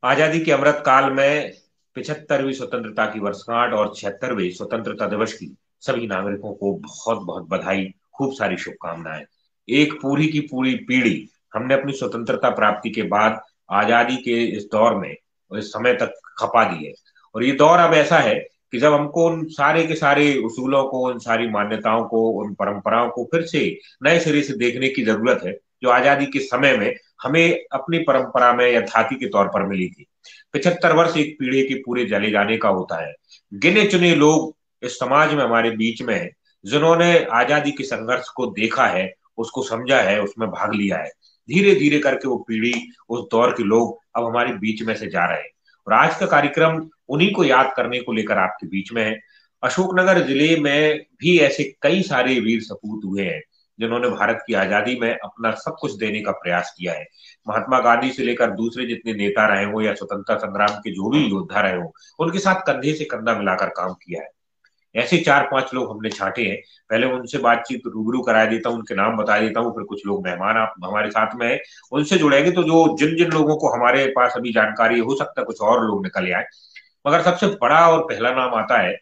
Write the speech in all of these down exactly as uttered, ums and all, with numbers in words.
आजादी के अमृत काल में पिछहत्तरवीं स्वतंत्रता की वर्षगांठ और छिहत्तरवें स्वतंत्रता दिवस की सभी नागरिकों को बहुत बहुत बधाई, खूब सारी शुभकामनाएं। एक पूरी की पूरी पीढ़ी हमने अपनी स्वतंत्रता प्राप्ति के बाद आजादी के इस दौर में और इस समय तक खपा दी है। और ये दौर अब ऐसा है कि जब हमको उन सारे के सारे उसूलों को, उन सारी मान्यताओं को, उन परंपराओं को फिर से नए सिरे से देखने की जरूरत है, जो आजादी के समय में हमें अपनी परंपरा में या धाती के तौर पर मिली थी। पिछहत्तर वर्ष एक पीढ़ी के पूरे जले जाने का होता है। गिने चुने लोग इस समाज में हमारे बीच में हैं, जिन्होंने आजादी के संघर्ष को देखा है, उसको समझा है, उसमें भाग लिया है। धीरे धीरे करके वो पीढ़ी, उस दौर के लोग अब हमारे बीच में से जा रहे हैं। और आज का कार्यक्रम उन्हीं को याद करने को लेकर आपके बीच में है। अशोकनगर जिले में भी ऐसे कई सारे वीर सपूत हुए हैं, जिन्होंने भारत की आजादी में अपना सब कुछ देने का प्रयास किया है। महात्मा गांधी से लेकर दूसरे जितने नेता रहे हो या स्वतंत्रता संग्राम के जो भी योद्धा रहे हो, उनके साथ कंधे से कंधा मिलाकर काम किया है। ऐसे चार पांच लोग हमने छांटे हैं। पहले उनसे बातचीत रूबरू करा देता हूँ, उनके नाम बता देता हूँ, फिर कुछ लोग मेहमान आप हमारे साथ में है, उनसे जुड़ेंगे। तो जो जिन जिन लोगों को हमारे पास अभी जानकारी है, हो सकता है कुछ और लोग निकल आए, मगर सबसे बड़ा और पहला नाम आता है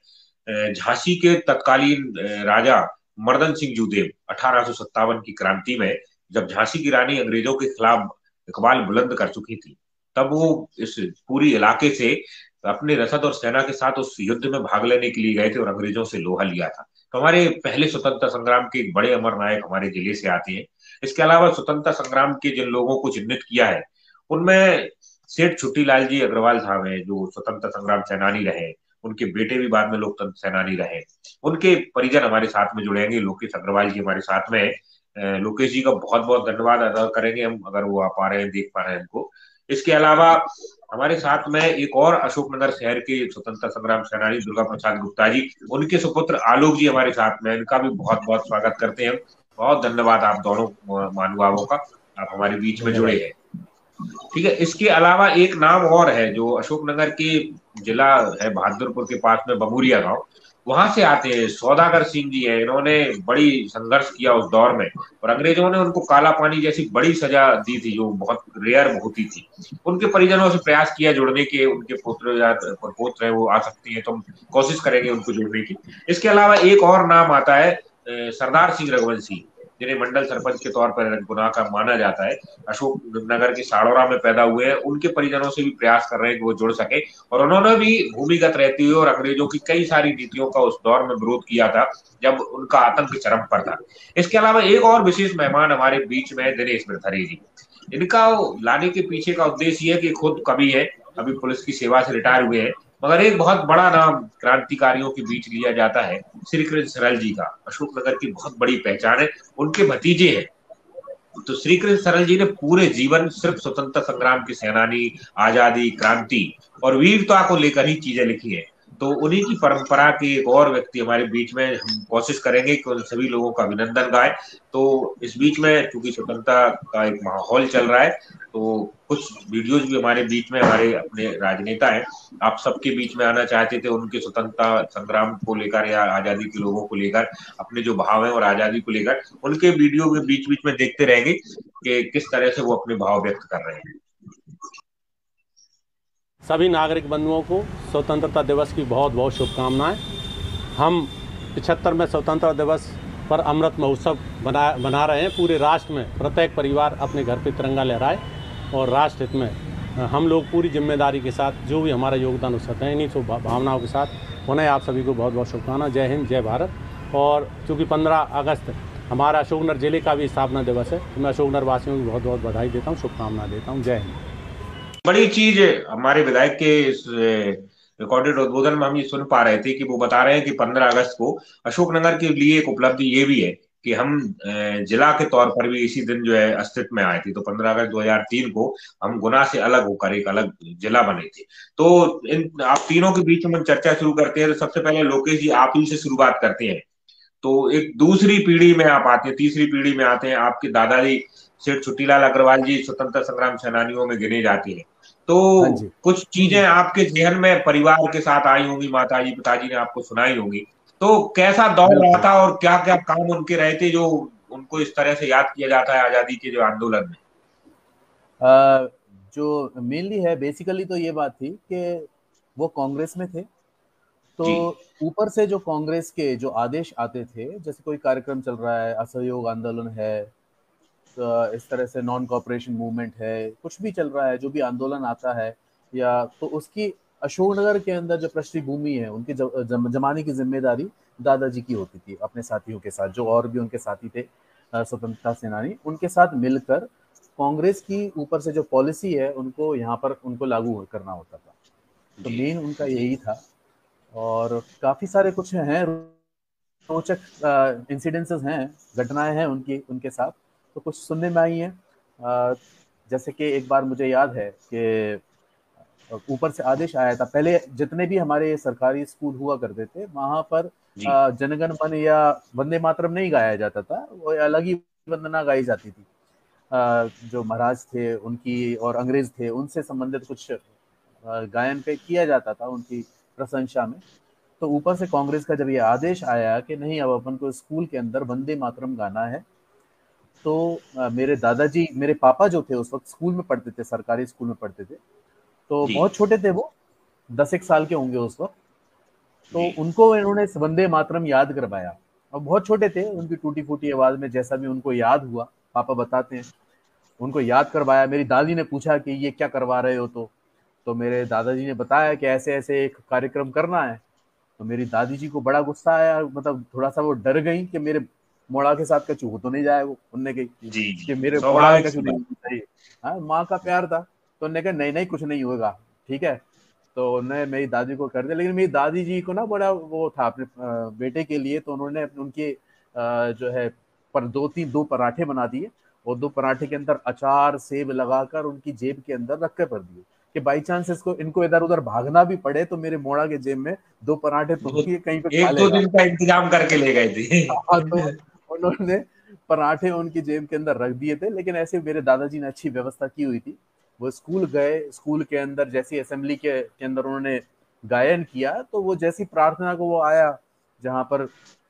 झांसी के तत्कालीन राजा मर्दन सिंह जूदेव। अठारह सौ सत्तावन की क्रांति में जब झांसी की रानी अंग्रेजों के खिलाफ इकबाल बुलंद कर चुकी थी, तब वो इस पूरी इलाके से अपने रसद और सेना के साथ उस युद्ध में भाग लेने के लिए गए थे और अंग्रेजों से लोहा लिया था। तो हमारे पहले स्वतंत्रता संग्राम के एक बड़े अमर नायक हमारे जिले से आते हैं। इसके अलावा स्वतंत्रता संग्राम के जिन लोगों को चिन्हित किया है, उनमें सेठ छुट्टीलाल जी अग्रवाल साहब हैं, जो स्वतंत्रता संग्राम सेनानी रहे। उनके बेटे भी बाद में लोकतंत्र सेनानी रहे। उनके परिजन हमारे साथ में जुड़ेंगे। लोकेश अग्रवाल जी हमारे साथ में है। लोकेश जी का बहुत बहुत धन्यवाद अदा करेंगे हम, अगर वो आ पा रहे हैं, देख पा रहे हैं इनको। इसके अलावा हमारे साथ में एक और अशोकनगर शहर के स्वतंत्रता संग्राम सेनानी दुर्गा प्रसाद गुप्ता जी, उनके सुपुत्र आलोक जी हमारे साथ में, इनका भी बहुत बहुत स्वागत करते हैं। बहुत धन्यवाद आप दोनों महानुभावों का, आप हमारे बीच में जुड़े धन्यवाद। हैं। ठीक है। इसके अलावा एक नाम और है जो अशोकनगर के जिला है बहादुरपुर के पास में बबूरिया गांव, वहां से आते हैं। सौदागर सिंह जी है, इन्होंने बड़ी संघर्ष किया उस दौर में, और अंग्रेजों ने उनको काला पानी जैसी बड़ी सजा दी थी, जो बहुत रेयर होती थी। उनके परिजनों से प्रयास किया जुड़ने के, उनके पुत्र या पुत्र है वो आ सकती है, तो हम कोशिश करेंगे उनको जोड़ने की। इसके अलावा एक और नाम आता है सरदार सिंह रघुवंशी, जिन्हें मंडल सरपंच के तौर पर गुनाह का माना जाता है। अशोक नगर के साड़ोरा में पैदा हुए हैं। उनके परिजनों से भी प्रयास कर रहे हैं कि वो जुड़ सके, और उन्होंने भी भूमिगत रहते हुए और अंग्रेजों की कई सारी नीतियों का उस दौर में विरोध किया था, जब उनका आतंक चरम पर था। इसके अलावा एक और विशेष मेहमान हमारे बीच में है, दिनेश बिरथरे जी। इनका लाने के पीछे का उद्देश्य ये है कि खुद कवि है, अभी पुलिस की सेवा से रिटायर हुए हैं, मगर एक बहुत बड़ा नाम क्रांतिकारियों के बीच लिया जाता है, श्री कृष्ण सरल जी का। अशोकनगर की बहुत बड़ी पहचान है, उनके भतीजे हैं। तो श्री कृष्ण सरल जी ने पूरे जीवन सिर्फ स्वतंत्रता संग्राम के सेनानी, आजादी, क्रांति और वीरता को लेकर ही चीजें लिखी है। तो उन्हीं की परंपरा के एक और व्यक्ति हमारे बीच में, हम कोशिश करेंगे कि उन सभी लोगों का अभिनंदन गाए। तो इस बीच में चूंकि स्वतंत्रता का एक माहौल चल रहा है, तो कुछ वीडियोज भी हमारे बीच में, हमारे अपने राजनेता हैं, आप सबके बीच में आना चाहते थे, उनके स्वतंत्रता संग्राम को लेकर या आजादी के लोगों को लेकर अपने जो भाव है और आजादी को लेकर, उनके वीडियो के बीच बीच में देखते रहेंगे कि किस तरह से वो अपने भाव व्यक्त कर रहे हैं। सभी नागरिक बंधुओं को स्वतंत्रता दिवस की बहुत बहुत शुभकामनाएं। हम पिछहत्तर में स्वतंत्रता दिवस पर अमृत महोत्सव बना बना रहे हैं। पूरे राष्ट्र में प्रत्येक परिवार अपने घर पे तिरंगा लहराए और राष्ट्र हित में हम लोग पूरी जिम्मेदारी के साथ जो भी हमारा योगदान हो सकता है, इन्हीं सब भावनाओं के साथ उन्हें आप सभी को बहुत बहुत शुभकामनाएं। जय हिंद, जय भारत। और चूँकि पंद्रह अगस्त हमारा अशोकनगर जिले का भी स्थापना दिवस है, तो मैं अशोकनगर वासियों को बहुत बहुत बधाई देता हूँ, शुभकामनाएं देता हूँ। जय हिंद। बड़ी चीज हमारे विधायक के इस रिकॉर्डेड उद्बोधन में हम ये सुन पा रहे थे कि वो बता रहे हैं कि पंद्रह अगस्त को अशोकनगर के लिए एक उपलब्धि ये भी है कि हम जिला के तौर पर भी इसी दिन जो है अस्तित्व में आए थे। तो पंद्रह अगस्त दो हज़ार तीन को हम गुना से अलग होकर एक अलग जिला बने थे। तो इन आप तीनों के बीच में हम चर्चा शुरू करते हैं। तो सबसे पहले लोकेश जी, आप ही से शुरुआत करते हैं। तो एक दूसरी पीढ़ी में आप आते हैं, तीसरी पीढ़ी में आते हैं। आपके दादाजी सेठ छुट्टीलाल अग्रवाल जी स्वतंत्रता संग्राम सेनानियों में गिने जाते हैं। तो हाँ जी। कुछ चीजें आपके जहन में परिवार के साथ आई होंगी, माताजी पिताजी ने आपको सुनाई होंगी। तो कैसा दौर रहा बिल्कुल। था और क्या क्या काम उनके रहे थे जो उनको इस तरह से याद किया जाता है आजादी के जो आंदोलन में? जो मेनली है बेसिकली तो ये बात थी कि वो कांग्रेस में थे, तो ऊपर से जो कांग्रेस के जो आदेश आते थे, जैसे कोई कार्यक्रम चल रहा है, असहयोग आंदोलन है, तो इस तरह से नॉन कॉपरेशन मूवमेंट है, कुछ भी चल रहा है, जो भी आंदोलन आता है, या तो उसकी अशोकनगर के अंदर जो पृष्ठभूमि है, उनकी जम, जमाने की जिम्मेदारी दादाजी की होती थी अपने साथियों के साथ, जो और भी उनके साथी थे स्वतंत्रता सेनानी, उनके साथ मिलकर कांग्रेस की ऊपर से जो पॉलिसी है उनको यहाँ पर उनको लागू करना होता था। तो मेन उनका यही था। और काफ़ी सारे कुछ हैं रोचक इंसिडेंसेस हैं, घटनाएं हैं उनकी उनके साथ, तो कुछ सुनने में आई हैं। जैसे कि एक बार मुझे याद है कि ऊपर से आदेश आया था, पहले जितने भी हमारे सरकारी स्कूल हुआ करते थे वहाँ पर जनगण मन या वंदे मातरम नहीं गाया जाता था, वो अलग ही वंदना गाई जाती थी। जो महाराज थे उनकी और अंग्रेज थे उनसे संबंधित कुछ गायन पे किया जाता था उनकी प्रशंसा में। तो ऊपर से कांग्रेस का जब ये आदेश आया कि नहीं, अब अपन को स्कूल के अंदर वंदे मातरम गाना है, तो मेरे दादाजी, मेरे पापा जो थे उस वक्त स्कूल में पढ़ते थे, सरकारी स्कूल में पढ़ते थे, तो बहुत छोटे थे वो, दस एक साल के होंगे उस वक्त, तो उनको इन्होंने वंदे मातरम याद करवाया। और बहुत छोटे थे, उनकी टूटी फूटी आवाज में जैसा भी उनको याद हुआ, पापा बताते हैं, उनको याद करवाया। मेरी दादी ने पूछा कि ये क्या करवा रहे हो, तो तो मेरे दादाजी ने बताया कि ऐसे ऐसे एक कार्यक्रम करना है। तो मेरी दादी जी को बड़ा गुस्सा आया, मतलब थोड़ा सा वो डर गई कि मेरे मोड़ा के साथ कचू हो तो नहीं जाए वो, उनने कही कि मेरे मोड़ा में कचू नहीं चाहिए। हाँ, माँ का प्यार था, तो उन्होंने कहा नहीं नहीं कुछ नहीं होगा, ठीक है। तो उन्होंने मेरी दादी को कर दिया, लेकिन मेरी दादी जी को ना बड़ा वो था अपने बेटे के लिए, तो उन्होंने उनके जो है पर दो तीन दो पराठे बना दिए, और दो पराठे के अंदर अचार सेब लगाकर उनकी जेब के अंदर रख कर भर दिए कि बाई चांस इसको इनको इधर उधर भागना भी पड़े तो मेरे मोड़ा के जेब में दो पराठे तो कहीं पे एक दो दिन का इंतजाम करके ले गए थे। तो उन्होंने पराठे उनकी जेब के अंदर रख दिए थे। लेकिन ऐसे मेरे दादाजी ने अच्छी व्यवस्था की हुई थी। वो स्कूल गए, स्कूल के अंदर जैसी असेंबली के, के अंदर उन्होंने गायन किया, तो वो जैसी प्रार्थना को वो आया जहां पर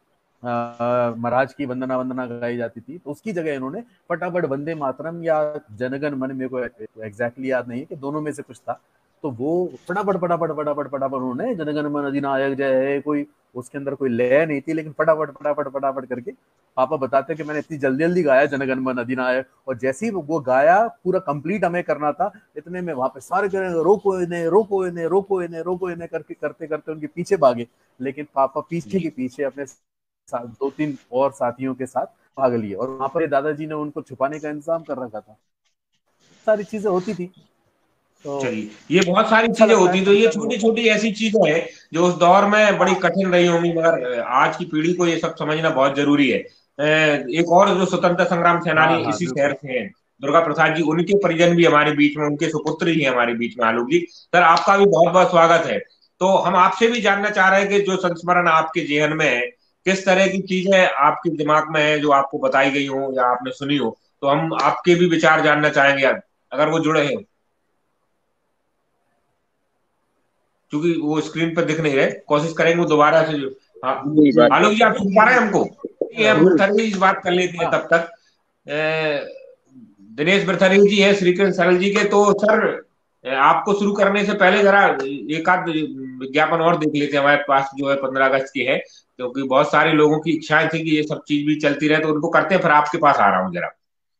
महाराज की वंदना वंदना गाई जाती थी, तो उसकी जगह इन्होंने फटाफट वंदे मातरम या जनगण मन, मेरे को एग्जैक्टली याद नहीं है कि दोनों में से कुछ था, तो वो फटाफट फटाफट फटाफट फटाफट उन्होंने जनगण मन अधिनायक जय है, कोई उसके अंदर कोई लय नहीं थी, लेकिन फटाफट फटाफट फटाफट करके पापा बताते कि मैंने इतनी जल्दी जल्दी गाया जनगण मन अधिनायक, और जैसे ही वो गाया पूरा कंप्लीट हमें करना था, इतने में वहां पे सारे करेंगे रोको इन्हें रोको इन्हें रोको इन्हें रोको इन्हें करके करते करते उनके पीछे भागे, लेकिन पापा पीछे के पीछे अपने दो तीन और साथियों के साथ भाग लिए, और वहां पर दादाजी ने उनको छुपाने का इंतजाम कर रखा था। सारी चीजें होती थी। तो चलिए, ये बहुत सारी चीजें होती, तो ये छोटी छोटी ऐसी चीजें हैं जो उस दौर में बड़ी कठिन रही होंगी, मगर आज की पीढ़ी को ये सब समझना बहुत जरूरी है। एक और जो स्वतंत्रता संग्राम सेनानी इसी शहर से हैं, दुर्गा प्रसाद जी, उनके परिजन भी हमारे बीच में, उनके सुपुत्र ही हमारे बीच में। आलोक जी सर, आपका भी बहुत बहुत स्वागत है। तो हम आपसे भी जानना चाह रहे हैं कि जो संस्मरण आपके जेहन में है, किस तरह की चीजें आपके दिमाग में है जो आपको बताई गई हो या आपने सुनी हो, तो हम आपके भी विचार जानना चाहेंगे अगर वो जुड़े हैं, क्योंकि वो स्क्रीन पर दिख नहीं रहे। कोशिश करेंगे वो दोबारा से। हाँ आलोक जी, आप सुन पा रहे हैं हमको? हम बर्थरी इस बात कर लेते हैं तब तक। दिनेश बर्थरी जी है श्रीकृष्ण सरल जी के, तो सर आपको शुरू करने से पहले जरा एक आध विज्ञापन और देख लेते हैं, हमारे पास जो है पंद्रह अगस्त की है, क्योंकि बहुत सारे लोगों की इच्छाएं थी कि ये सब चीज भी चलती रहे, तो उनको करते हैं। फिर आपके पास आ रहा हूँ जरा।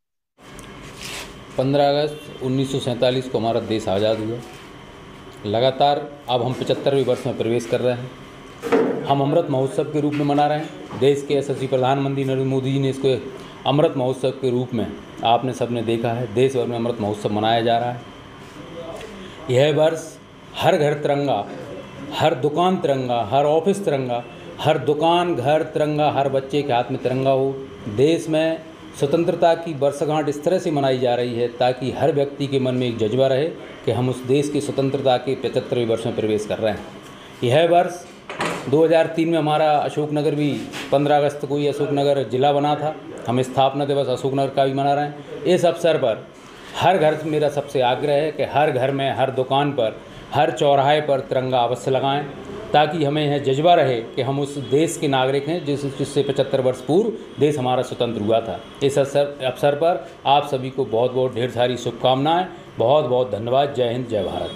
पंद्रह अगस्त उन्नीस सौ सैंतालीस को हमारा देश आज़ाद हुआ। लगातार अब हम पचहत्तरवें वर्ष में प्रवेश कर रहे हैं। हम अमृत महोत्सव के रूप में मना रहे हैं। देश के यशस्वी प्रधानमंत्री नरेंद्र मोदी जी ने इसको अमृत महोत्सव के रूप में, आपने सबने देखा है, देश भर में अमृत महोत्सव मनाया जा रहा है। यह वर्ष हर घर तिरंगा, हर दुकान तिरंगा, हर ऑफिस तिरंगा, हर दुकान घर तिरंगा, हर बच्चे के हाथ में तिरंगा हो। देश में स्वतंत्रता की वर्षगांठ इस तरह से मनाई जा रही है ताकि हर व्यक्ति के मन में एक जज्बा रहे कि हम उस देश की स्वतंत्रता के पचहत्तरवें वर्ष में प्रवेश कर रहे हैं। यह वर्ष दो हज़ार तीन में हमारा अशोकनगर भी पंद्रह अगस्त को ही अशोकनगर जिला बना था। हम स्थापना दिवस अशोकनगर का भी मना रहे हैं। इस अवसर पर हर घर, मेरा सबसे आग्रह है कि हर घर में, हर दुकान पर, हर चौराहे पर तिरंगा अवश्य लगाएं। ताकि हमें यह जज्बा रहे कि हम उस देश के नागरिक हैं जिस जिससे पचहत्तर वर्ष पूर्व देश हमारा स्वतंत्र हुआ था। इस अवसर अवसर पर आप सभी को बहुत बहुत ढेर सारी शुभकामनाएं। बहुत बहुत धन्यवाद। जय हिंद, जय भारत।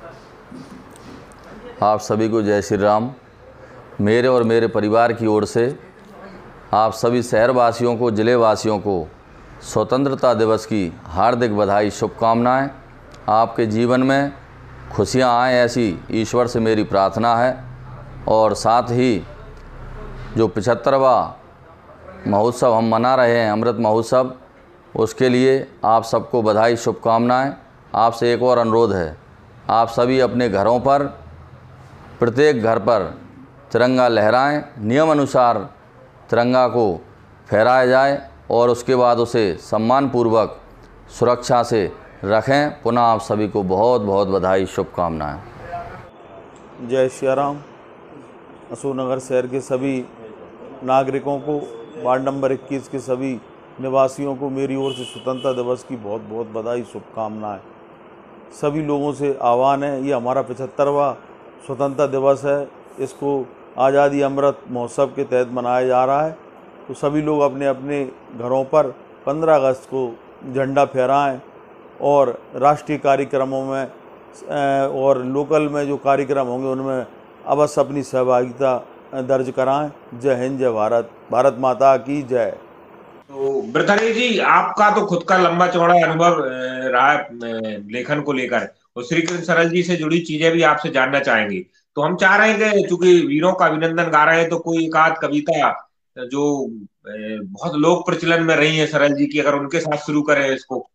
आप सभी को जय श्री राम। मेरे और मेरे परिवार की ओर से आप सभी शहरवासियों को, ज़िले वासियों को स्वतंत्रता दिवस की हार्दिक बधाई, शुभकामनाएं। आपके जीवन में खुशियां आएँ, ऐसी ईश्वर से मेरी प्रार्थना है। और साथ ही जो पचहत्तरवां महोत्सव हम मना रहे हैं, अमृत महोत्सव, उसके लिए आप सबको बधाई, शुभकामनाएं। आपसे एक और अनुरोध है, आप सभी अपने घरों पर, प्रत्येक घर पर तिरंगा लहराएं, नियम अनुसार तिरंगा को फहराया जाए और उसके बाद उसे सम्मानपूर्वक सुरक्षा से रखें। पुनः आप सभी को बहुत बहुत बधाई, शुभकामनाएं। जय श्री राम। अशोकनगर शहर के सभी नागरिकों को, वार्ड नंबर इक्कीस के सभी निवासियों को मेरी ओर से स्वतंत्रता दिवस की बहुत बहुत बधाई, शुभकामनाएं। सभी लोगों से आह्वान है, ये हमारा पचहत्तरवां स्वतंत्रता दिवस है, इसको आज़ादी अमृत महोत्सव के तहत मनाया जा रहा है। तो सभी लोग अपने अपने घरों पर पंद्रह अगस्त को झंडा फहराएं और राष्ट्रीय कार्यक्रमों में और लोकल में जो कार्यक्रम होंगे उनमें अवश्य अपनी सहभागिता दर्ज कराएं। जय हिंद, जय भारत। भारत माता की जय। तो ब्रथरी जी, आपका तो खुद का लंबा चौड़ा अनुभव रहा है लेखन को लेकर, और श्री कृष्ण सरल जी से जुड़ी चीजें भी आपसे जानना चाहेंगे। तो हम चाह रहे हैं कि चूंकि वीरों का अभिनंदन गा रहे हैं, तो कोई एक आध कविता जो बहुत लोक प्रचलन में रही है सरल जी की, अगर उनके साथ शुरू करें इसको।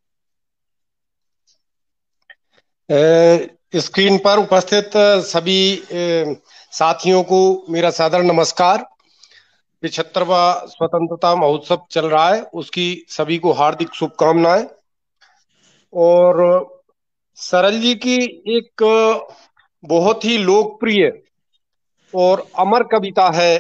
स्क्रीन पर उपस्थित सभी साथियों को मेरा सादर नमस्कार। पिछहत्तरवां स्वतंत्रता महोत्सव चल रहा है, उसकी सभी को हार्दिक शुभकामनाएं। और सरल जी की एक बहुत ही लोकप्रिय और अमर कविता है,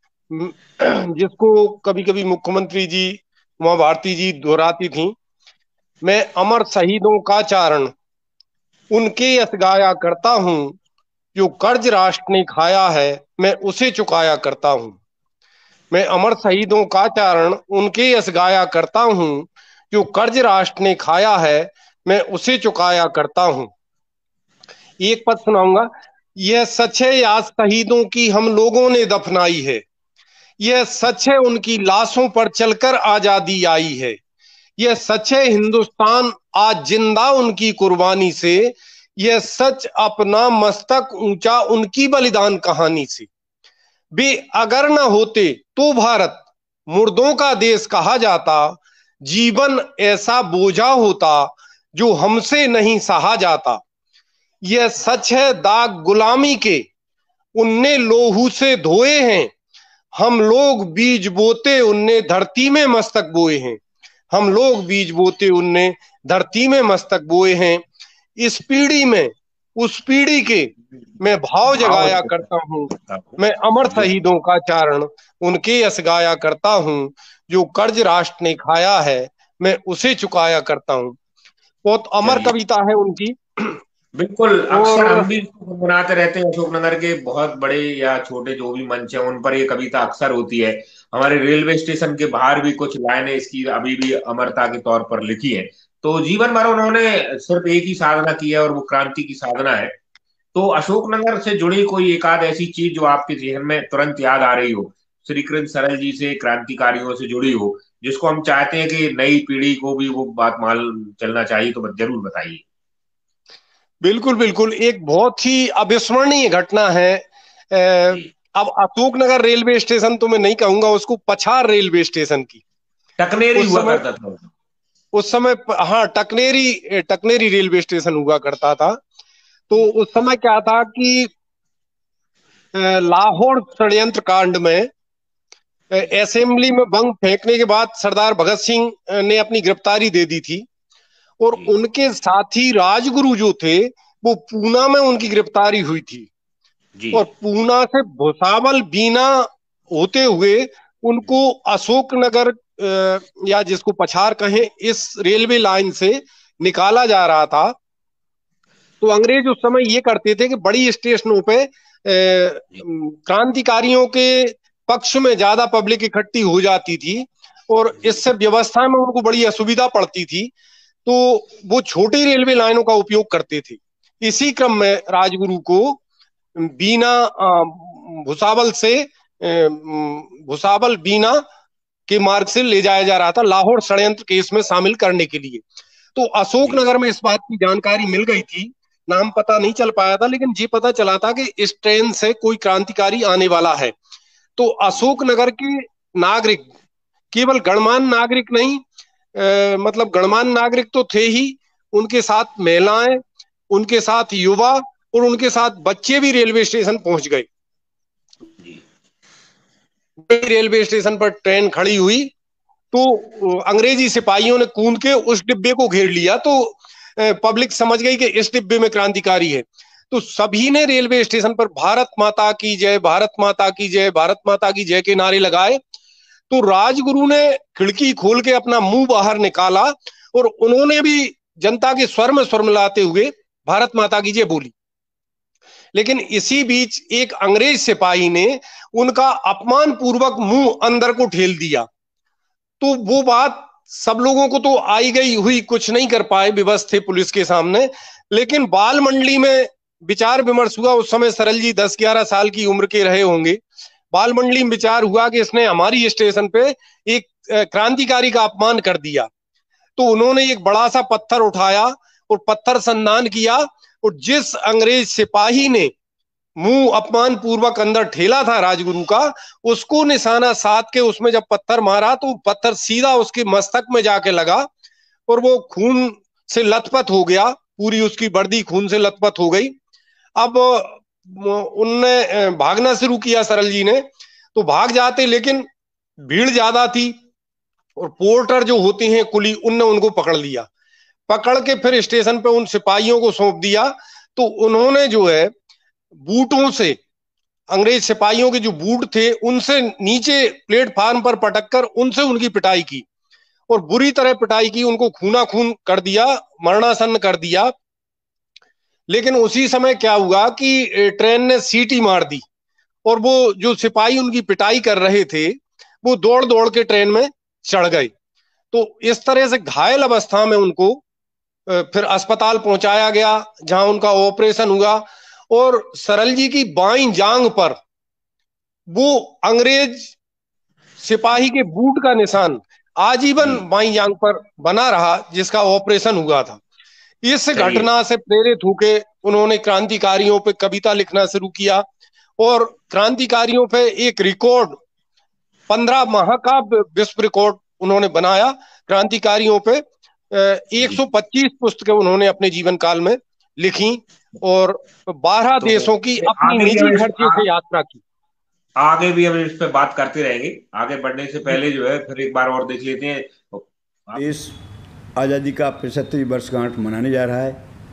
जिसको कभी कभी मुख्यमंत्री जी, उमा भारती जी दोहराती थी। मैं अमर शहीदों का चारण उनके यश गाया करता हूं, जो कर्ज राष्ट्र ने खाया है मैं उसे चुकाया करता हूं। मैं अमर शहीदों का चारण उनके यश गाया करता हूं, जो कर्ज राष्ट्र ने खाया है मैं उसे चुकाया करता हूं। एक पद सुनाऊंगा। यह सच है आज शहीदों की हम लोगों ने दफनाई है, यह सच है उनकी लाशों पर चलकर आजादी आई है, यह सच है हिंदुस्तान आज जिंदा उनकी कुर्बानी से, यह सच अपना मस्तक ऊंचा उनकी बलिदान कहानी से। वे अगर न होते तो भारत मुर्दों का देश कहा जाता, जीवन ऐसा बोझा होता जो हमसे नहीं सहा जाता। यह सच है दाग गुलामी के उनने लोहू से धोए हैं, हम लोग बीज बोते उनने धरती में मस्तक बोए हैं, हम लोग बीज बोते उनने धरती में मस्तक बोए हैं। इस पीढ़ी में उस पीढ़ी के मैं भाव जगाया करता हूँ, मैं अमर शहीदों का चारण उनके यश गाया करता हूँ, जो कर्ज राष्ट्र ने खाया है मैं उसे चुकाया करता हूँ। बहुत अमर कविता है उनकी। बिल्कुल, अक्सर हम भी गुनगुनाते रहते हैं। अशोकनगर के बहुत बड़े या छोटे जो भी मंच हैं उन पर ये कविता अक्सर होती है। हमारे रेलवे स्टेशन के बाहर भी कुछ लाइनें इसकी अभी भी अमरता के तौर पर लिखी है। तो जीवन भर उन्होंने सिर्फ एक ही साधना की है और वो क्रांति की साधना है। तो अशोकनगर से जुड़ी कोई एक आध ऐसी चीज जो आपके जेहन में तुरंत याद आ रही हो, श्री कृष्ण सरल जी से, क्रांतिकारियों से जुड़ी हो, जिसको हम चाहते हैं कि नई पीढ़ी को भी वो बात मान चलना चाहिए, तो जरूर बताइए। बिल्कुल बिल्कुल, एक बहुत ही अविस्मरणीय घटना है। अब अशोकनगर रेलवे स्टेशन तो मैं नहीं कहूंगा उसको, पछार रेलवे स्टेशन की टकनेरी हुआ करता था उस समय। हाँ, टकनेरी टकनेरी रेलवे स्टेशन हुआ करता था। तो उस समय क्या था कि लाहौर षड्यंत्र कांड में असेंबली में बम फेंकने के बाद सरदार भगत सिंह ने अपनी गिरफ्तारी दे दी थी, और उनके साथी राजगुरु जो थे वो पूना में उनकी गिरफ्तारी हुई थी जी। और पूना से भुसावल बीना होते हुए उनको अशोकनगर या जिसको पछार कहें, इस रेलवे लाइन से निकाला जा रहा था। तो अंग्रेज उस समय ये करते थे कि बड़ी स्टेशनों पे क्रांतिकारियों के पक्ष में ज्यादा पब्लिक इकट्ठी हो जाती थी और इससे व्यवस्था में उनको बड़ी असुविधा पड़ती थी, तो वो छोटी रेलवे लाइनों का उपयोग करते थे। इसी क्रम में राजगुरु को बीना भुसावल से भुसावल बीना के मार्ग से ले जाया जा रहा था लाहौर षड्यंत्र केस में शामिल करने के लिए। तो अशोकनगर में इस बात की जानकारी मिल गई थी, नाम पता नहीं चल पाया था, लेकिन ये पता चला था कि इस ट्रेन से कोई क्रांतिकारी आने वाला है। तो अशोकनगर के नागरिक, केवल गणमान्य नागरिक नहीं, आ, मतलब गणमान्य नागरिक तो थे ही, उनके साथ महिलाएं, उनके साथ युवा और उनके साथ बच्चे भी रेलवे स्टेशन पहुंच गए। रेलवे स्टेशन पर ट्रेन खड़ी हुई तो अंग्रेजी सिपाहियों ने कूद के उस डिब्बे को घेर लिया, तो पब्लिक समझ गई कि इस डिब्बे में क्रांतिकारी है। तो सभी ने रेलवे स्टेशन पर भारत माता की जय, भारत माता की जय, भारत माता की जय के नारे लगाए। तो राजगुरु ने खिड़की खोल के अपना मुंह बाहर निकाला और उन्होंने भी जनता के स्वर में स्वर मिलाते हुए भारत माता की जय बोली। लेकिन इसी बीच एक अंग्रेज सिपाही ने उनका अपमान पूर्वक मुंह अंदर को ठेल दिया। तो वो बात सब लोगों को तो आई गई हुई, कुछ नहीं कर पाए, विवश थे पुलिस के सामने। लेकिन बाल मंडली में विचार विमर्श हुआ। उस समय सरल जी दस ग्यारह साल की उम्र के रहे होंगे। बाल मंडली में विचार हुआ कि इसने हमारी स्टेशन पे एक क्रांतिकारी का अपमान कर दिया। तो उन्होंने एक बड़ा सा पत्थर उठाया और पत्थर संधान किया, और जिस अंग्रेज सिपाही ने मुंह अपमान पूर्वक अंदर ठेला था राजगुरु का, उसको निशाना साध के उसमें जब पत्थर मारा तो पत्थर सीधा उसके मस्तक में जाके लगा और वो खून से लथपथ हो गया, पूरी उसकी वर्दी खून से लथपथ हो गई। अब उनने भागना शुरू किया सरल जी ने, तो भाग जाते, लेकिन भीड़ ज्यादा थी और पोर्टर जो होते हैं कुली, उनने उनको पकड़ लिया। पकड़ के फिर स्टेशन पे उन सिपाहियों को सौंप दिया। तो उन्होंने जो है बूटों से, अंग्रेज सिपाहियों के जो बूट थे उनसे नीचे प्लेटफार्म पर पटक कर उनसे उनकी पिटाई की और बुरी तरह पिटाई की, उनको खूना खून कर दिया, मरणासन्न कर दिया। लेकिन उसी समय क्या हुआ कि ट्रेन ने सीटी मार दी और वो जो सिपाही उनकी पिटाई कर रहे थे वो दौड़ दौड़ के ट्रेन में चढ़ गए। तो इस तरह से घायल अवस्था में उनको फिर अस्पताल पहुंचाया गया, जहां उनका ऑपरेशन हुआ। और सरल जी की बाईं जांग पर वो अंग्रेज सिपाही के बूट का निशान आजीवन बाईं जांग पर बना रहा, जिसका ऑपरेशन हुआ था। इस घटना से प्रेरित होकर उन्होंने क्रांतिकारियों पे कविता लिखना शुरू किया और क्रांतिकारियों पे एक रिकॉर्ड, पंद्रह माह का विश्व रिकॉर्ड उन्होंने बनाया। क्रांतिकारियों पे एक सौ पच्चीस पुस्तकें उन्होंने अपने जीवन काल में लिखी और बारह तो देशों की अपनी निजी खर्चे से यात्रा की। आगे भी हम इस पे बात करते रहेंगे। आगे बढ़ने से पहले जो है फिर एक बार और देख लेते हैं। देश आज़ादी का पचहत्तरवीं वर्षगांठ मनाने जा रहा है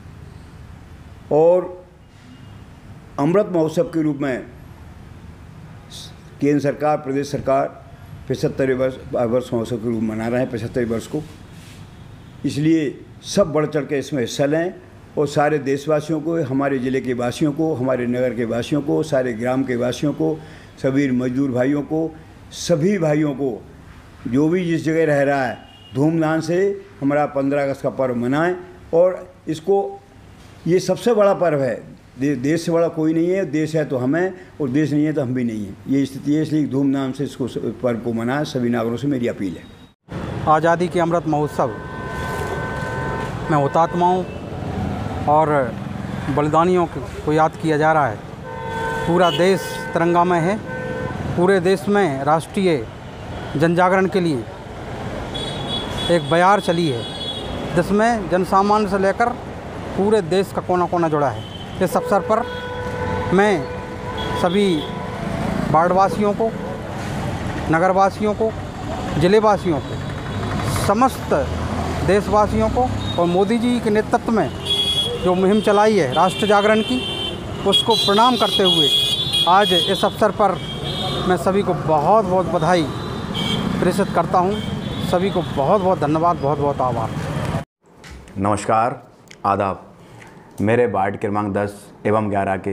और अमृत महोत्सव के रूप में केंद्र सरकार, प्रदेश सरकार पचहत्तरवें वर्ष वर्ष महोत्सव के रूप में मना रहे हैं, पचहत्तरवें वर्ष को। इसलिए सब बढ़ चढ़ के इसमें हिस्सा लें और सारे देशवासियों को, हमारे ज़िले के वासियों को, हमारे नगर के वासियों को, सारे ग्राम के वासियों को, सभी मजदूर भाइयों को, सभी भाइयों को, जो भी जिस जगह रह रहा है, धूमधाम से हमारा पंद्रह अगस्त का पर्व मनाएं। और इसको, ये सबसे बड़ा पर्व है, दे, देश से बड़ा कोई नहीं है। देश है तो हम हैं और देश नहीं है तो हम भी नहीं हैं। ये स्थिति है, इसलिए धूमधाम से इसको पर्व को मनाएं। सभी नागरिकों से मेरी अपील है। आज़ादी के अमृत महोत्सव में हुतात्माओं और बलिदानियों को याद किया जा रहा है। पूरा देश तिरंगा में है। पूरे देश में राष्ट्रीय जनजागरण के लिए एक बयार चली है, जिसमें जनसामान्य से लेकर पूरे देश का कोना कोना जुड़ा है। इस अवसर पर मैं सभी वार्डवासियों को, नगरवासियों को, जिलेवासियों को, समस्त देशवासियों को और मोदी जी के नेतृत्व में जो मुहिम चलाई है राष्ट्र जागरण की, उसको प्रणाम करते हुए आज इस अवसर पर मैं सभी को बहुत बहुत बधाई प्रेषित करता हूं। सभी को बहुत बहुत धन्यवाद, बहुत बहुत आभार। नमस्कार, आदाब। मेरे वार्ड क्रमांक दस एवं ग्यारह के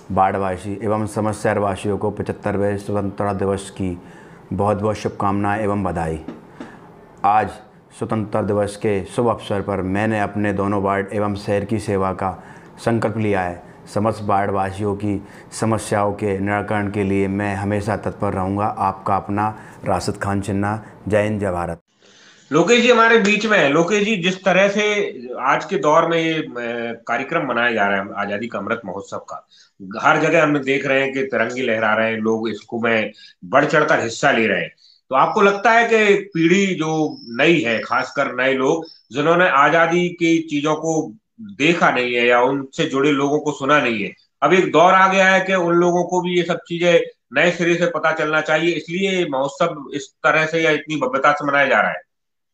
बाढ़वासी एवं समस्त शहरवासियों को पचहत्तरवें स्वतंत्रता दिवस की बहुत बहुत शुभकामनाएं एवं बधाई। आज स्वतंत्रता दिवस के शुभ अवसर पर मैंने अपने दोनों वार्ड एवं शहर की सेवा का संकल्प लिया है। समस्त वार्डवासियों की समस्याओं के निराकरण के लिए मैं हमेशा तत्पर रहूँगा। आपका अपना राशिद खान चिन्ना। जय हिंद, जय भारत। लोकेश जी हमारे बीच में है। लोकेश जी, जिस तरह से आज के दौर में ये कार्यक्रम मनाया जा रहा है आजादी का अमृत महोत्सव का, हर जगह हम देख रहे हैं कि तिरंगे लहरा रहे हैं, लोग इसको में बढ़ चढ़कर हिस्सा ले रहे हैं। तो आपको लगता है कि पीढ़ी जो नई है, खासकर नए लोग जिन्होंने आजादी की चीजों को देखा नहीं है या उनसे जुड़े लोगों को सुना नहीं है, अब एक दौर आ गया है कि उन लोगों को भी ये सब चीजें नए सिरे से पता चलना चाहिए, इसलिए महोत्सव इस तरह से या इतनी भव्यता से मनाया जा रहा है?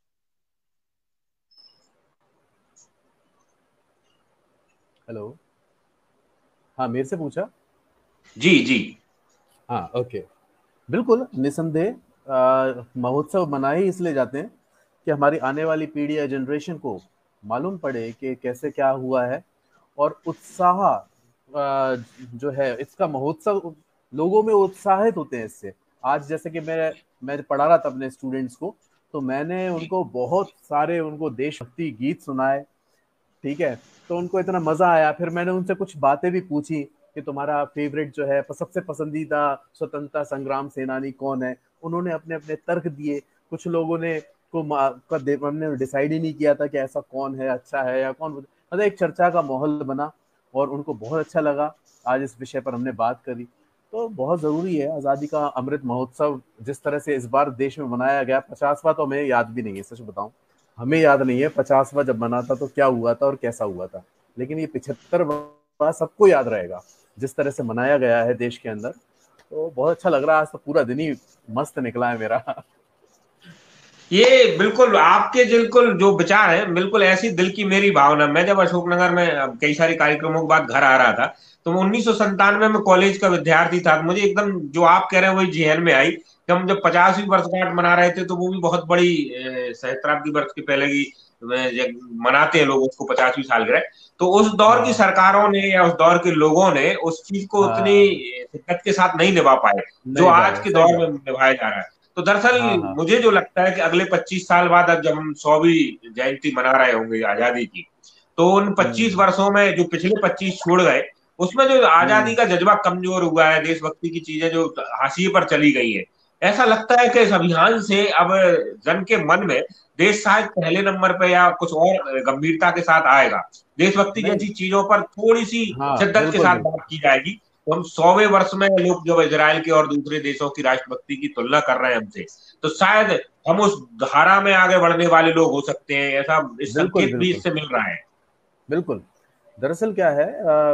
हेलो, हाँ, मेरे से पूछा? जी जी हाँ, ओके, बिल्कुल, निसंदेह महोत्सव मनाए ही इसलिए जाते हैं कि हमारी आने वाली पीढ़ी या जनरेशन को मालूम पड़े कि कैसे क्या हुआ है, और उत्साह जो है इसका महोत्सव, लोगों में उत्साहित होते हैं इससे। आज जैसे कि मैं मैं पढ़ा रहा था अपने स्टूडेंट्स को, तो मैंने उनको बहुत सारे उनको देशभक्ति गीत सुनाए, ठीक है, तो उनको इतना मजा आया। फिर मैंने उनसे कुछ बातें भी पूछी कि तुम्हारा फेवरेट जो है, सबसे पसंदीदा स्वतंत्रता संग्राम सेनानी कौन है। उन्होंने अपने अपने तर्क दिए। कुछ लोगों ने को हमने डिसाइड ही नहीं किया था कि ऐसा कौन है, अच्छा है या कौन, मतलब एक चर्चा का माहौल बना और उनको बहुत अच्छा लगा। आज इस विषय पर हमने बात करी, तो बहुत ज़रूरी है आज़ादी का अमृत महोत्सव जिस तरह से इस बार देश में मनाया गया। पचासवां तो हमें याद भी नहीं है, सच बताऊं हमें याद नहीं है पचासवां जब मना था तो क्या हुआ था और कैसा हुआ था, लेकिन ये पिछहत्तरवां सबको याद रहेगा जिस तरह से मनाया गया है देश के अंदर। तो बहुत अच्छा लग रहा है, आज तो पूरा दिन ही मस्त निकला है मेरा। ये बिल्कुल आपके बिल्कुल जो विचार है, बिल्कुल ऐसी दिल की मेरी भावना। मैं जब अशोकनगर में कई सारे कार्यक्रमों के बाद घर आ रहा था, तो मैं उन्नीस सौ संतानवे में कॉलेज का विद्यार्थी था। मुझे एकदम जो आप कह रहे हैं वही जेहन में आई कि हम जब पचासवीं वर्षगांठ मना रहे थे, तो वो भी बहुत बड़ी सहस्त्राब्दी वर्ष के पहले की मनाते हैं लोग उसको, पचासवीं सालगिरह। तो उस दौर की सरकारों ने या उस दौर के लोगों ने उस चीज को उतनी शिद्दत के साथ नहीं निभा पाए जो आज के दौर में निभाया जा रहा है। तो दरअसल मुझे जो लगता है कि अगले पच्चीस साल बाद अब जब हम सौवीं जयंती मना रहे होंगे आजादी की, तो उन पच्चीस वर्षों में जो पिछले पच्चीस छोड़ गए, उसमें जो आजादी का जज्बा कमजोर हुआ है, देशभक्ति की चीजें जो हाशिए पर चली गई है, ऐसा लगता है कि इस अभियान से अब जन के मन में देश शायद पहले नंबर पे या कुछ और गंभीरता के साथ आएगा। देशभक्ति जैसी चीजों पर थोड़ी सी शिद्दत के साथ बात की जाएगी। तो हम सौवें वर्ष में लोग जब इजराइल के और दूसरे देशों की राष्ट्रभक्ति की तुलना कर रहे हैं हमसे, तो शायद हम उस धारा में आगे बढ़ने वाले लोग हो सकते हैं, ऐसा इस संकेत भी इससे मिल रहा है। बिल्कुल, दरअसल क्या है,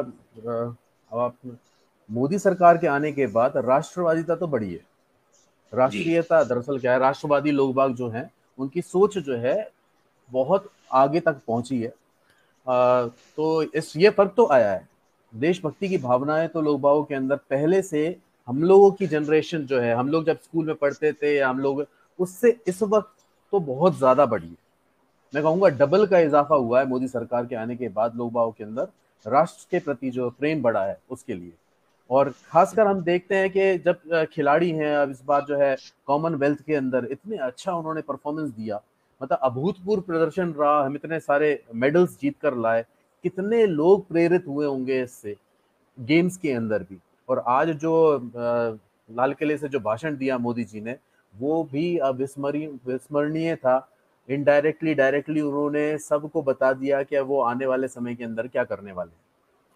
अब मोदी सरकार के आने के बाद राष्ट्रवादिता तो बढ़ी है। राष्ट्रीयता दरअसल क्या है, राष्ट्रवादी लोग बाग जो हैं उनकी सोच जो है बहुत आगे तक पहुंची है। आ, तो इस ये फर्क तो आया है। देशभक्ति की भावनाएं तो लोग बागों के अंदर पहले से, हम लोगों की जनरेशन जो है, हम लोग जब स्कूल में पढ़ते थे या हम लोग, उससे इस वक्त तो बहुत ज्यादा बढ़ी है। मैं कहूँगा डबल का इजाफा हुआ है मोदी सरकार के आने के बाद लोग बागों के अंदर राष्ट्र के प्रति जो प्रेम बढ़ा है उसके लिए। और खासकर हम देखते हैं कि जब खिलाड़ी हैं, अब इस बार जो है कॉमनवेल्थ के अंदर इतने अच्छा उन्होंने परफॉर्मेंस दिया, मतलब अभूतपूर्व प्रदर्शन रहा, हम इतने सारे मेडल्स जीत कर लाए, कितने लोग प्रेरित हुए होंगे इससे गेम्स के अंदर भी। और आज जो लाल किले से जो भाषण दिया मोदी जी ने, वो भी अविस्मरणीय था। इनडायरेक्टली डायरेक्टली उन्होंने सबको बता दिया कि वो आने वाले समय के अंदर क्या करने वाले हैं।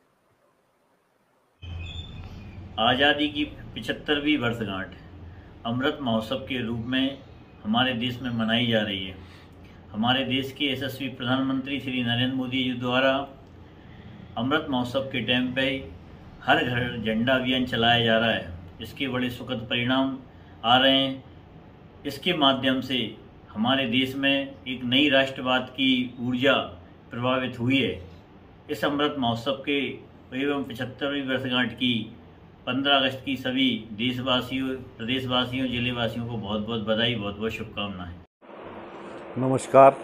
आज़ादी की पिछहत्तरवीं वर्षगांठ अमृत महोत्सव के रूप में हमारे देश में मनाई जा रही है। हमारे देश के यशस्वी प्रधानमंत्री श्री नरेंद्र मोदी जी द्वारा अमृत महोत्सव के टाइम पे हर घर झंडा अभियान चलाया जा रहा है। इसके बड़े सुखद परिणाम आ रहे हैं। इसके माध्यम से हमारे देश में एक नई राष्ट्रवाद की ऊर्जा प्रभावित हुई है। इस अमृत महोत्सव के एवं पिछहत्तरवीं वर्षगांठ की पंद्रह अगस्त की सभी देशवासियों, प्रदेशवासियों, जिलेवासियों को बहुत बहुत बधाई, बहुत बहुत शुभकामनाएं। नमस्कार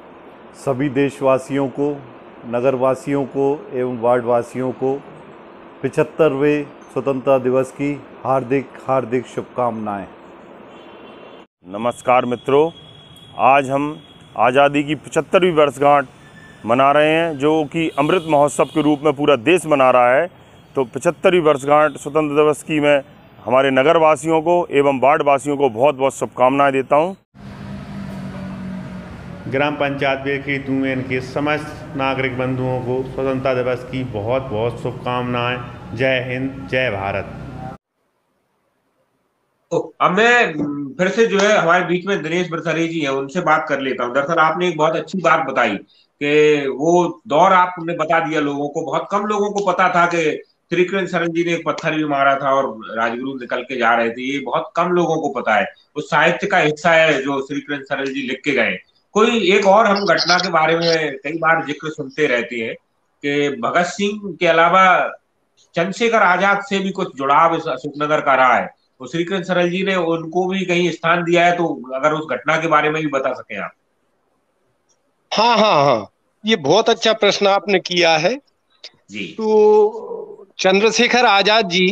सभी देशवासियों को, नगरवासियों को एवं वार्डवासियों को पिछहत्तरवें स्वतंत्रता दिवस की हार्दिक हार्दिक शुभकामनाएं। नमस्कार मित्रों, आज हम आज़ादी की पचहत्तरवीं वर्षगांठ मना रहे हैं, जो कि अमृत महोत्सव के रूप में पूरा देश मना रहा है। तो पचहत्तरवीं वर्षगांठ स्वतंत्रता दिवस की मैं हमारे नगर वासियों को एवं वार्ड वासियों को बहुत बहुत शुभकामनाएं देता हूं। ग्राम पंचायत बेखरी तुमेन के समस्त नागरिक बंधुओं को स्वतंत्रता दिवस की बहुत बहुत शुभकामनाएं। जय हिंद, जय भारत। तो अब मैं फिर से जो है हमारे बीच में दिनेश बरसारे जी हैं, उनसे बात कर लेता हूँ। दरअसल आपने एक बहुत अच्छी बात बताई कि वो दौर आपने बता दिया लोगों को। बहुत कम लोगों को पता था कि श्रीकृष्ण सरन जी ने एक पत्थर भी मारा था और राजगुरु निकल के जा रहे थे। ये बहुत कम लोगों को पता है। उस साहित्य का हिस्सा है जो श्रीकृष्ण सरन जी लिख के गए। कोई एक और हम घटना के बारे में कई बार जिक्र सुनते रहते हैं कि भगत सिंह के अलावा चंद्रशेखर आजाद से भी कुछ जुड़ाव इस अशोकनगर का रहा है। तो श्रीकृष्ण सरन जी ने उनको भी कहीं स्थान दिया है, तो अगर उस घटना के बारे में भी बता सकें आप। हाँ हाँ हाँ, ये बहुत अच्छा प्रश्न आपने किया है जी। तो चंद्रशेखर आजाद जी,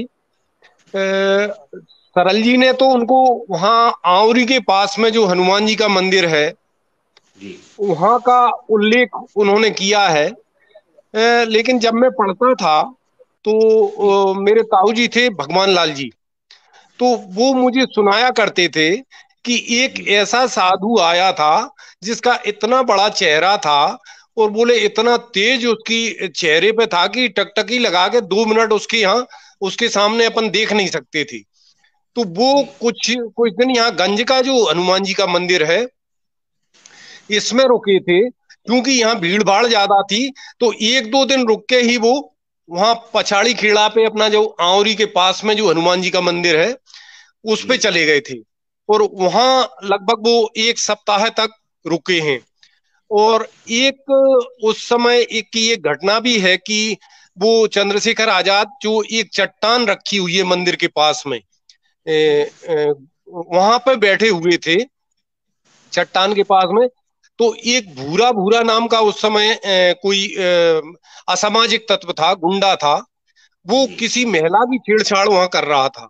सरल जी ने तो उनको वहां आंवरी के पास में जो हनुमान जी का मंदिर है जी, वहां का उल्लेख उन्होंने किया है। ए, लेकिन जब मैं पढ़ता था तो मेरे ताऊ जी थे भगवान लाल जी, तो वो मुझे सुनाया करते थे कि एक ऐसा साधु आया था जिसका इतना बड़ा चेहरा था और बोले इतना तेज उसकी चेहरे पे था कि टकटकी लगा के दो मिनट उसके यहाँ उसके सामने अपन देख नहीं सकते थे। तो वो कुछ कुछ दिन यहाँ गंज का जो हनुमान जी का मंदिर है इसमें रुके थे, क्योंकि यहाँ भीड़ भाड़ ज्यादा थी। तो एक दो दिन रुक के ही वो वहां पछाड़ी खेड़ा पे अपना जो आंवरी के पास में जो हनुमान जी का मंदिर है उस पे चले गए थे और वहां लगभग वो एक सप्ताह तक रुके हैं। और एक उस समय एक की एक घटना भी है कि वो चंद्रशेखर आजाद जो एक चट्टान रखी हुई है मंदिर के पास में, ए, ए, वहां पे बैठे हुए थे चट्टान के पास में। तो एक भूरा भूरा नाम का उस समय ए, कोई ए, असामाजिक तत्व था, गुंडा था, वो किसी महिला की छेड़छाड़ वहां कर रहा था।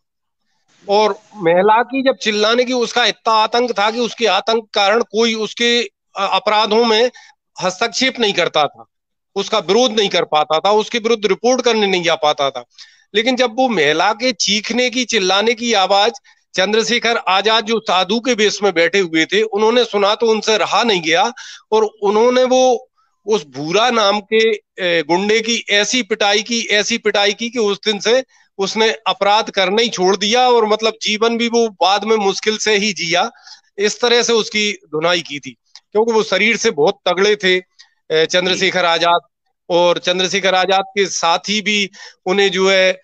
और महिला की जब चिल्लाने की उसका इतना आतंक था कि उसके आतंक कारण कोई उसके अपराधों में हस्तक्षेप नहीं करता था, उसका विरोध नहीं कर पाता था, उसके विरुद्ध रिपोर्ट करने नहीं जा पाता था। लेकिन जब वो महिला के चीखने की चिल्लाने की आवाज चंद्रशेखर आजाद जो साधु के वेश में बैठे हुए थे उन्होंने सुना तो उनसे रहा नहीं गया और उन्होंने वो उस भूरा नाम के गुंडे की ऐसी पिटाई की ऐसी पिटाई की कि उस दिन से उसने अपराध करना ही छोड़ दिया और मतलब जीवन भी वो बाद में मुश्किल से ही जिया। इस तरह से उसकी धुनाई की थी, क्योंकि वो शरीर से बहुत तगड़े थे चंद्रशेखर आजाद। और चंद्रशेखर आजाद के साथी भी उन्हें जो है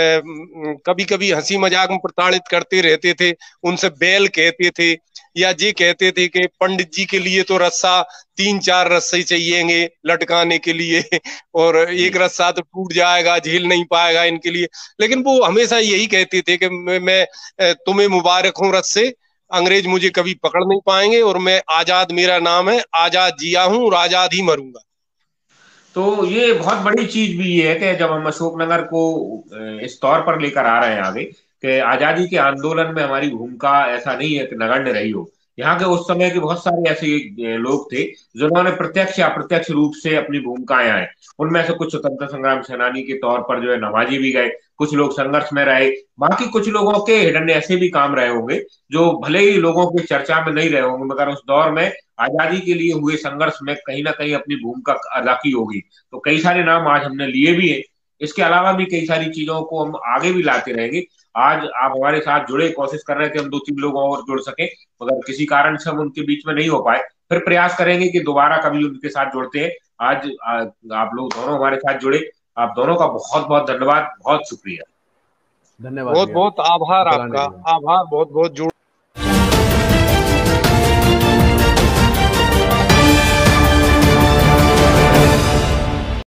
कभी कभी हंसी मजाक में प्रताड़ित करते रहते थे, उनसे बैल कहते थे या ये कहते थे कि पंडित जी के लिए तो रस्सा तीन चार रस्से चाहिएंगे लटकाने के लिए और एक रस्सा तो टूट जाएगा, झेल नहीं पाएगा इनके लिए। लेकिन वो हमेशा यही कहते थे कि मैं, मैं तुम्हें मुबारक हूँ रस्से, अंग्रेज मुझे कभी पकड़ नहीं पाएंगे और मैं आजाद, मेरा नाम है, आजाद जिया हूँ और आजाद ही मरूंगा। तो ये बहुत बड़ी चीज भी ये है कि जब हम अशोकनगर को इस तौर पर लेकर आ रहे हैं आगे कि आजादी के आंदोलन में हमारी भूमिका ऐसा नहीं है कि नगण्य रही हो। यहाँ के उस समय के बहुत सारे ऐसे लोग थे जिन्होंने प्रत्यक्ष या अप्रत्यक्ष रूप से अपनी भूमिकाएं आए। उनमें से कुछ स्वतंत्र संग्राम सेनानी के तौर पर जो है नवाजी भी गए, कुछ लोग संघर्ष में रहे, बाकी कुछ लोगों के हिडन ऐसे भी काम रहे होंगे जो भले ही लोगों की चर्चा में नहीं रहे होंगे, मगर उस दौर में आजादी के लिए हुए संघर्ष में कहीं ना कहीं अपनी भूमिका अदा की होगी। तो कई सारे नाम आज हमने लिए भी है। इसके अलावा भी कई सारी चीजों को हम आगे भी लाते रहेंगे। आज आप हमारे साथ जुड़े, कोशिश कर रहे थे हम दो तीन लोगों और जुड़ सके, मगर किसी कारण से हम उनके बीच में नहीं हो पाए। फिर प्रयास करेंगे कि दोबारा कभी उनके साथ जुड़ते हैं। आज आ, आप लोग दोनों हमारे साथ जुड़े, आप दोनों का बहुत बहुत धन्यवाद, बहुत शुक्रिया, धन्यवाद, बहुत बहुत आभार आपका, आभार बहुत बहुत जोड़